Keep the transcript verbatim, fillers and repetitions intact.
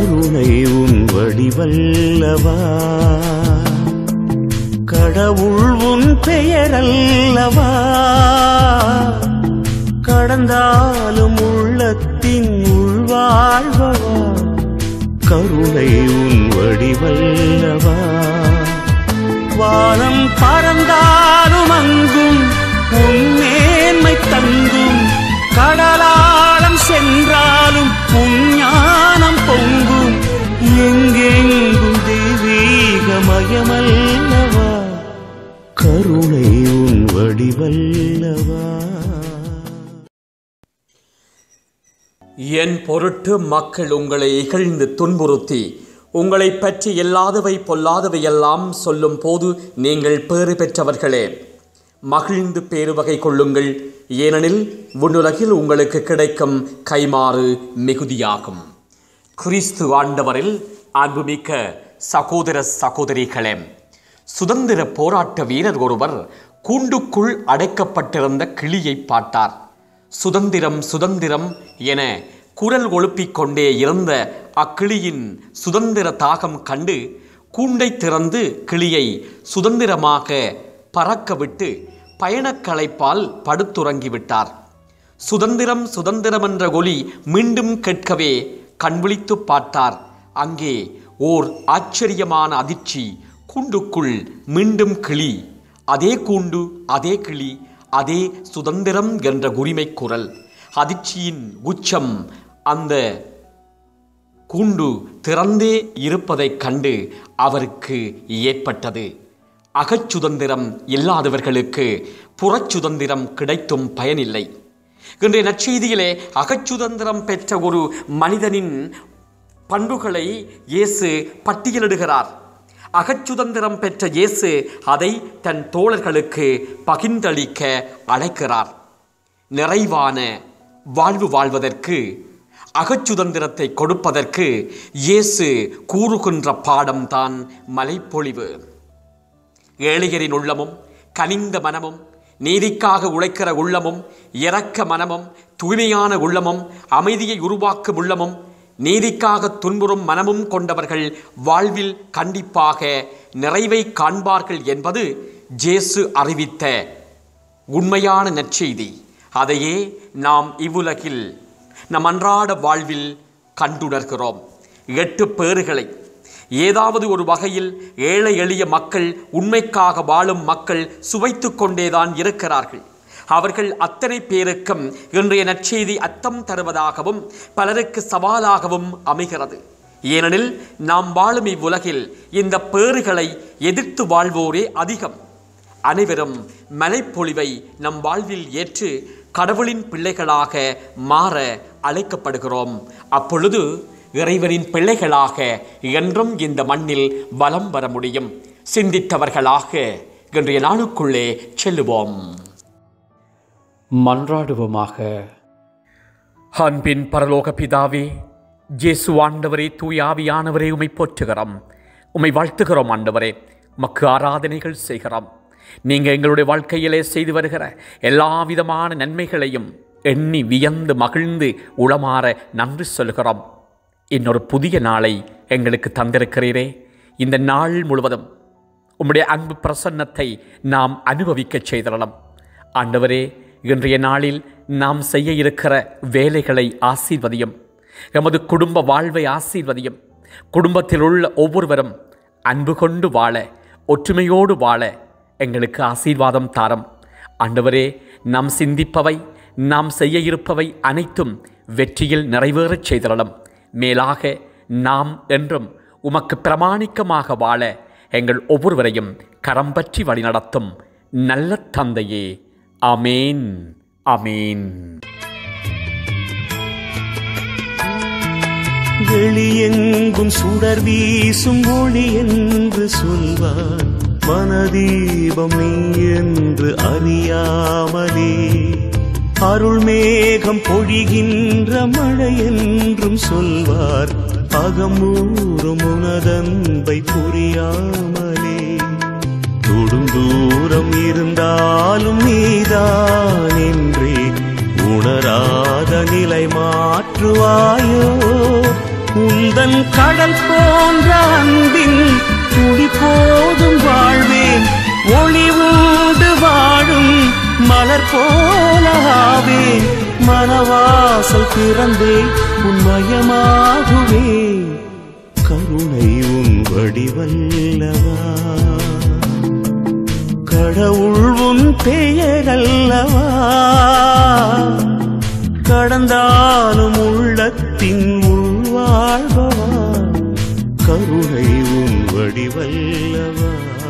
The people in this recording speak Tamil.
கருணை உன் வடிவல்லவா, கடவுள் உன் பெயரல்லவா, கடந்தாலும் உள்ளத்தின் உள்வாழ்வவா, கருணை உன் வடிவல்லவா. வானம் பறந்தாலும் அங்கும் உன் மேன்மை தங்கும், கடலாளம் சென்றாலும் உன் ஞானம் பொங்கும், எங்கெங்கும் தெய்வீகமயமல்லவா, கருணை உன் வடிவல்லவா. என் பொருட்டு மக்கள் உங்களை இகழ்ந்து துன்புறுத்தி உங்களை பற்றி இல்லாதவை பொல்லாதவை எல்லாம் சொல்லும் போது நீங்கள் பேறு பெற்றவர்களே. மகிழ்ந்து பேருவகை கொள்ளுங்கள், ஏனெனில் விண்ணுலகில் உங்களுக்கு கிடைக்கும் கைமாறு மிகுதியாகும். கிறிஸ்து ஆண்டவரில் அன்புமிக்க சகோதர சகோதரிகளே, சுதந்திர போராட்ட வீரர் ஒருவர் கூண்டுக்குள் அடைக்கப்பட்டிருந்த கிளியை பார்த்தார். சுதந்திரம் சுதந்திரம் என குரல் ஒழுப்பிக் கொண்டே இருந்த அக்கிளியின் சுதந்திர தாகம் கண்டு கூண்டை திறந்து கிளியை சுதந்திரமாக பறக்கவிட்டு பயணக்களைப்பால் படுத்துறங்கிவிட்டார். சுதந்திரம் சுதந்திரம் என்ற ஒலி மீண்டும் கேட்கவே கண்விழித்து பார்த்தார். அங்கே ஓர் ஆச்சரியமான அதிர்ச்சி. கூண்டுக்குள் மீண்டும் கிளி, அதே கூண்டு, அதே கிளி, அதே சுதந்திரம் என்ற உரிமை குரல். அதிர்ச்சியின் உச்சம் அந்த கூண்டு திறந்தே இருப்பதைக் கண்டு அவருக்கு ஏற்பட்டது. அகச்சுதந்திரம் இல்லாதவர்களுக்கு புறச்சுதந்திரம் கிடைத்தும் பயனில்லை. இன்றைய நற்செய்தியிலே அகச்சுதந்திரம் பெற்ற ஒரு மனிதனின் பண்புகளை இயேசு பட்டியலிடுகிறார். அகச்சுதந்திரம் பெற்ற இயேசு அதை தன் தோழர்களுக்கு பகிர்ந்தளிக்க அழைக்கிறார். நிறைவான வாழ்வு வாழ்வதற்கு, அகச்சுதந்திரத்தை கொடுப்பதற்கு இயேசு கூறுகின்ற பாடம்தான் மலைப்பொழிவு. ஏழையரின் உள்ளமும் கனிந்த மனமும், நீதிக்காக உழைக்கிற உள்ளமும், இரக்க மனமும், தூய்மையான உள்ளமும், அமைதியை உருவாக்கும் உள்ளமும், நீதிக்காக துன்புறும் மனமும் கொண்டவர்கள் வாழ்வில் கண்டிப்பாக நிறைவை காண்பார்கள் என்பது இயேசு அறிவித்த உண்மையான நற்செய்தி. அதையே நாம் இவ்வுலகில் நம் அன்றாட வாழ்வில் கண்டுணர்கிறோம். எட்டு பேறுகளை ஏதாவது ஒரு வகையில் ஏழை எளிய மக்கள், உண்மைக்காக வாழும் மக்கள் சுவைத்து கொண்டேதான் இருக்கிறார்கள். அவர்கள் அத்தனை பேருக்கும் இன்றைய நற்செய்தி அர்த்தம் தருவதாகவும் பலருக்கு சவாலாகவும் அமைகிறது. ஏனெனில் நாம் வாழும் இவ்வுலகில் இந்த பேறுகளை எதிர்த்து வாழ்வோரே அதிகம். அனைவரும் மலைப்பொழிவை நம் வாழ்வில் ஏற்று கடவுளின் பிள்ளைகளாக மாற அழைக்கப்படுகிறோம். அப்பொழுது இறைவனின் பிள்ளைகளாக என்றும் இந்த மண்ணில் வலம் வர முடியும். சிந்தித்தவர்களாக இன்றைய நாளுக்குள்ளே செல்லுவோம். மன்றாடுவோமாக. அன்பின் பரலோக பிதாவே, இயேசு ஆண்டவரே, தூய ஆவியானவரே, உம்மை போற்றுகிறோம், உம்மை வாழ்த்துகிறோம். ஆண்டவரே, உமக்கு ஆராதனைகள் செய்கிறோம். நீங்கள் எங்களுடைய வாழ்க்கையிலே செய்து வருகிற எல்லா விதமான நன்மைகளையும் எண்ணி வியந்து மகிழ்ந்து உளமாற நன்றி சொல்கிறோம். இன்னொரு புதிய நாளை எங்களுக்கு தந்திருக்கிறீரே. இந்த நாள் முழுவதும் உம்முடைய அன்பு பிரசன்னத்தை நாம் அனுபவிக்க செய்திடலாம். ஆண்டவரே, இன்றைய நாளில் நாம் செய்ய இருக்கிற வேலைகளை ஆசீர்வதியும். எமது குடும்ப வாழ்வை ஆசீர்வதியும். குடும்பத்தில் உள்ள ஒவ்வொருவரும் அன்பு கொண்டு வாழ, ஒற்றுமையோடு வாழ எங்களுக்கு ஆசீர்வாதம் தாரும். ஆண்டவரே, நாம் சிந்திப்பவை, நாம் செய்ய இருப்பவை அனைத்தும் வெற்றியில் நிறைவேறச் செய்திடலாம். மேலாக நாம் என்றும் உமக்கு பிரமாணிக்கமாக வாழ எங்கள் ஒவ்வொருவரையும் கரம் பற்றி வழிநடத்தும் நல்ல தந்தையே. ஆமேன், ஆமேன். வெளியெங்கும் சுடர் வீசும் ஒளி என்று சொல்வார், மனதீபம் நீ என்று அறியாமலே. அருள் மேகம் பொழிகின்ற மழை என்றும் சொல்வார், அகமூறும் உனதன்பை புரியாமலே. தொடுந்தூரம் இருந்தாலும் நீதான் என்றே உணராத நிலை மாற்றுவாயோ. உந்தன் கடல் போன்ற அன்பின் துளி போதும் வாழ்வேன். ஒளி உண்டு வாழும் மலர் போலாவேன். மனவாசல் திறந்தே உன்மயமாகுவே. கருணை உன் வடிவல்லவா, கடவுள் உன் பெயரல்லவா. கடந்தாலும் உள்ளத்தின் உள்வாழ்பவா, கருணை உன் வடிவல்லவா.